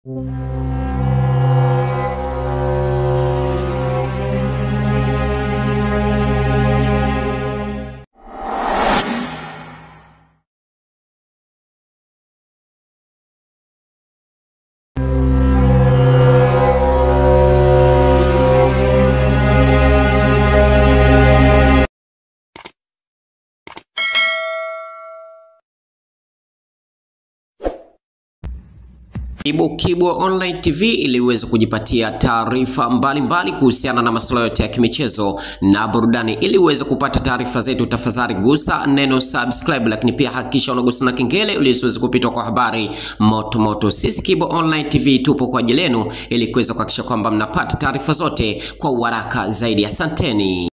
Kibwe Online TV ili uweze kujipatia taarifa mbalimbali kuhusiana na masuala yote ya kimichezo na burudani. Ili uweze kupata taarifa zetu, tafadhali gusa neno subscribe, lakini pia hakikisha unagusa na kengele ili usiweze kupitwa kwa habari moto. Sisi Kibwe Online TV tupo kwa ajili yenu ili kuweza kuhakikisha kwamba mnapata taarifa zote kwa haraka zaidi. Asanteni.